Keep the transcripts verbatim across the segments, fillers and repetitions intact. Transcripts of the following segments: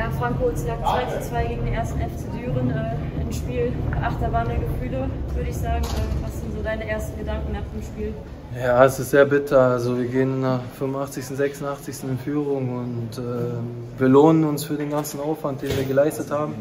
Ja, Franco, es lag zwei zu zwei gegen den ersten F C Düren. Äh, ein Spiel, Achterbahn der Gefühle, würde ich sagen. Äh, was sind so deine ersten Gedanken nach dem Spiel? Ja, es ist sehr bitter. Also wir gehen in der fünfundachtzigsten, sechsundachtzigsten in Führung und äh, belohnen uns für den ganzen Aufwand, den wir geleistet haben.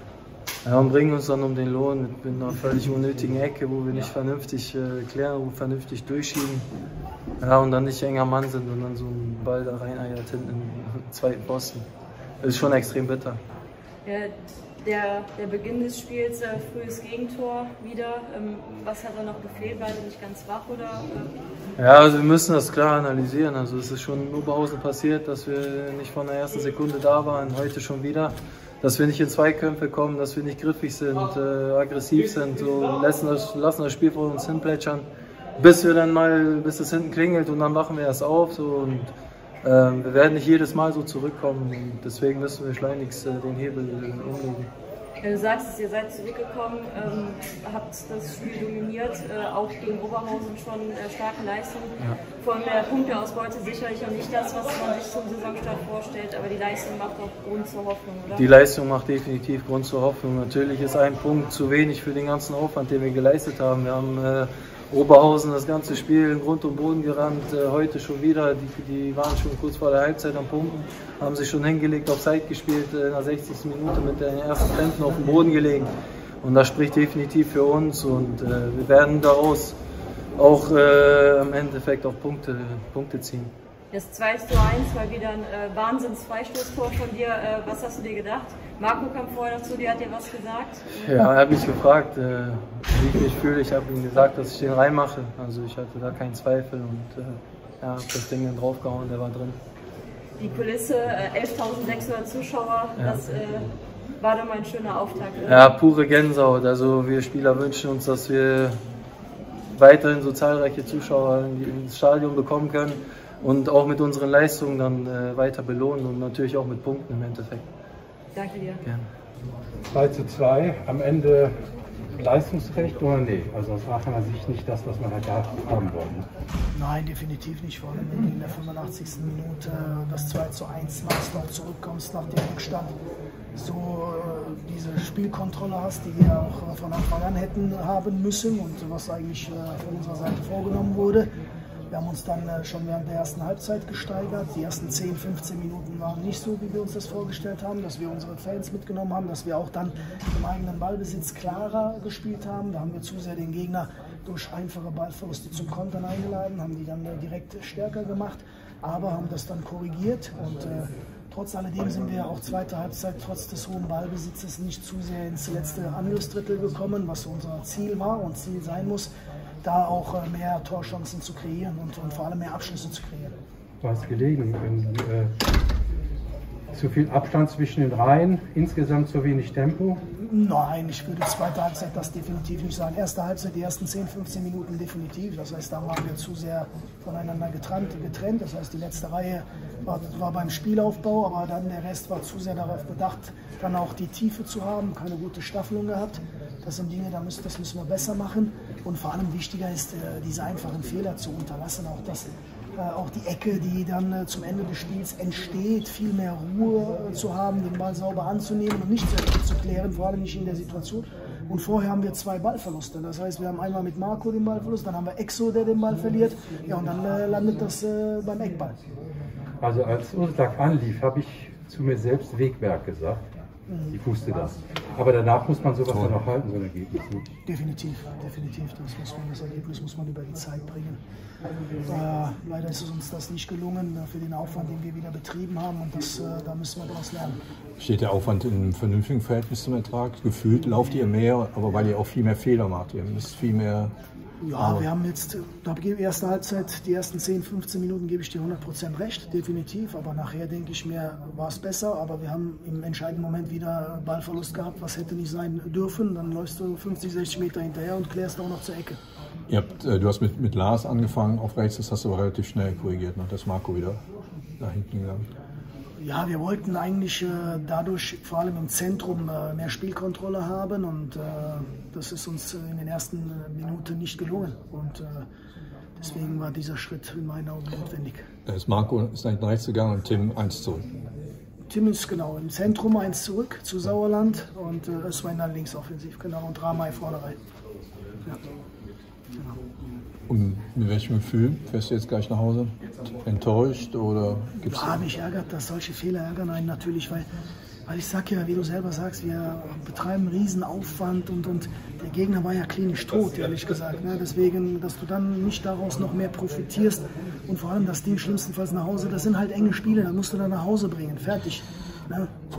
Ja, und bringen uns dann um den Lohn mit, mit einer völlig unnötigen Ecke, wo wir nicht vernünftig äh, klären, wo wir vernünftig durchschieben. Ja, und dann nicht enger Mann sind und dann so ein Ball da reineiert hinten im zweiten Posten. Das ist schon extrem bitter. Ja, der, der Beginn des Spiels, äh, frühes Gegentor wieder. Ähm, was hat da noch gefehlt? War der nicht ganz wach? Oder, äh? Ja, also wir müssen das klar analysieren. Also es ist schon in Oberhausen passiert, dass wir nicht von der ersten Sekunde da waren, heute schon wieder. Dass wir nicht in Zweikämpfe kommen, dass wir nicht griffig sind, äh, aggressiv sind, so lassen das, lassen das Spiel vor uns hinplätschern, bis wir dann mal, bis es hinten klingelt und dann machen wir erst auf. So, und ähm, wir werden nicht jedes Mal so zurückkommen und deswegen müssen wir schleunigst äh, den Hebel äh, umlegen. Du sagst es, ihr seid zurückgekommen, ähm, habt das Spiel dominiert, äh, auch gegen Oberhausen schon äh, starke Leistung. Ja. Von der Punkteausbeute sicherlich noch nicht das, was man sich zum Saisonstart vorstellt, aber die Leistung macht auch Grund zur Hoffnung, oder? Die Leistung macht definitiv Grund zur Hoffnung. Natürlich ist ein Punkt zu wenig für den ganzen Aufwand, den wir geleistet haben. Wir haben äh, Oberhausen das ganze Spiel in Grund und Boden gerannt, äh, heute schon wieder, die, die waren schon kurz vor der Halbzeit am Pumpen, haben sich schon hingelegt, auf Zeit gespielt, äh, in der sechzigsten Minute mit den ersten Krämpfen auf dem Boden gelegen und das spricht definitiv für uns und äh, wir werden daraus auch äh, im Endeffekt auch Punkte, Punkte ziehen. Das zwei zu eins war wieder ein äh, Wahnsinns-Freistoßtor von dir. Äh, was hast du dir gedacht? Marco kam vorher noch zu dir, hat dir was gesagt? Ja, er hat mich gefragt, äh, wie ich mich fühle. Ich habe ihm gesagt, dass ich den reinmache. Also ich hatte da keinen Zweifel und äh, ja, habe das Ding dann draufgehauen, der war drin. Die Kulisse, äh, elftausendsechshundert Zuschauer, ja. das äh, war doch mal ein schöner Auftakt. Oder? Ja, pure Gänsehaut. Also wir Spieler wünschen uns, dass wir weiterhin so zahlreiche Zuschauer ins Stadion bekommen können. Und auch mit unseren Leistungen dann äh, weiter belohnen und natürlich auch mit Punkten im Endeffekt. Danke dir. Gerne. zwei zu zwei, am Ende leistungsgerecht oder nee? Also aus Aachener Sicht nicht das, was man halt da haben wollte. Nein, definitiv nicht. Vor allem wenn du in der fünfundachtzigsten Minute das zwei zu eins machst, noch zurückkommst nach dem Rückstand, so äh, diese Spielkontrolle hast, die wir auch von Anfang an hätten haben müssen und was eigentlich äh, von unserer Seite vorgenommen wurde. Wir haben uns dann äh, schon während der ersten Halbzeit gesteigert. Die ersten zehn, fünfzehn Minuten waren nicht so, wie wir uns das vorgestellt haben, dass wir unsere Fans mitgenommen haben, dass wir auch dann im eigenen Ballbesitz klarer gespielt haben. Da haben wir zu sehr den Gegner durch einfache Ballverluste zum Kontern eingeladen, haben die dann äh, direkt stärker gemacht, aber haben das dann korrigiert. Und äh, trotz alledem sind wir auch zweite Halbzeit trotz des hohen Ballbesitzes nicht zu sehr ins letzte Angriffsdrittel gekommen, was unser Ziel war und Ziel sein muss, da auch mehr Torchancen zu kreieren und, und vor allem mehr Abschlüsse zu kreieren. Du hast gelegen, wenn, äh, zu viel Abstand zwischen den Reihen, insgesamt zu wenig Tempo? Nein, ich würde zweite Halbzeit das definitiv nicht sagen. Erste Halbzeit, die ersten zehn, fünfzehn Minuten definitiv. Das heißt, da waren wir zu sehr voneinander getrennt. getrennt. Das heißt, die letzte Reihe war, war beim Spielaufbau, aber dann der Rest war zu sehr darauf bedacht, dann auch die Tiefe zu haben, keine gute Staffelung gehabt. Das sind Dinge, da müssen, das müssen wir besser machen. Und vor allem wichtiger ist, äh, diese einfachen Fehler zu unterlassen. Auch, das, äh, auch die Ecke, die dann äh, zum Ende des Spiels entsteht, viel mehr Ruhe äh, zu haben, den Ball sauber anzunehmen und nicht zu, zu klären, vor allem nicht in der Situation. Und vorher haben wir zwei Ballverluste. Das heißt, wir haben einmal mit Marco den Ballverlust, dann haben wir Exo, der den Ball verliert. Ja, und dann äh, landet das äh, beim Eckball. Also als Ursak anlief, habe ich zu mir selbst Wegwerk gesagt. Ich wusste das. Aber danach muss man sowas dann auch halten, so ein Ergebnis. Definitiv, definitiv. Das, muss man, das Ergebnis muss man über die Zeit bringen. Äh, leider ist es uns das nicht gelungen für den Aufwand, den wir wieder betrieben haben. Und das, äh, da müssen wir daraus lernen. Steht der Aufwand in einem vernünftigen Verhältnis zum Ertrag? Gefühlt lauft ihr mehr, aber weil ihr auch viel mehr Fehler macht. Ihr müsst viel mehr... Ja, aber wir haben jetzt, da gebe ich erste Halbzeit, die ersten zehn, fünfzehn Minuten gebe ich dir hundert Prozent recht, definitiv. Aber nachher denke ich mir, war es besser. Aber wir haben im entscheidenden Moment wieder Ballverlust gehabt, was hätte nicht sein dürfen. Dann läufst du fünfzig, sechzig Meter hinterher und klärst auch noch zur Ecke. Ihr habt, äh, du hast mit, mit Lars angefangen auf rechts, das hast du aber relativ schnell korrigiert. Ne? Das ist Marco wieder nach hinten gegangen. Ja, wir wollten eigentlich äh, dadurch vor allem im Zentrum äh, mehr Spielkontrolle haben und äh, das ist uns in den ersten äh, Minuten nicht gelungen und äh, deswegen war dieser Schritt in meinen Augen notwendig. Da ist Marco ist nach rechts gegangen und Tim eins zu null. Timmins, genau, im Zentrum eins zurück zu Sauerland und äh, Özwein dann links offensiv, genau, und Ramay vorne rein. Ja. Genau. Und mit welchem Gefühl fährst du jetzt gleich nach Hause? Enttäuscht oder gibt's? Ja, mich ärgert das, solche Fehler ärgern einen natürlich, weil, weil ich sag ja, wie du selber sagst, wir betreiben einen riesen Aufwand und, und der Gegner war ja klinisch tot, ehrlich gesagt. Ne? Deswegen, dass du dann nicht daraus noch mehr profitierst und vor allem das Ding schlimmstenfalls nach Hause, das sind halt enge Spiele, da musst du dann nach Hause bringen, fertig. Ne?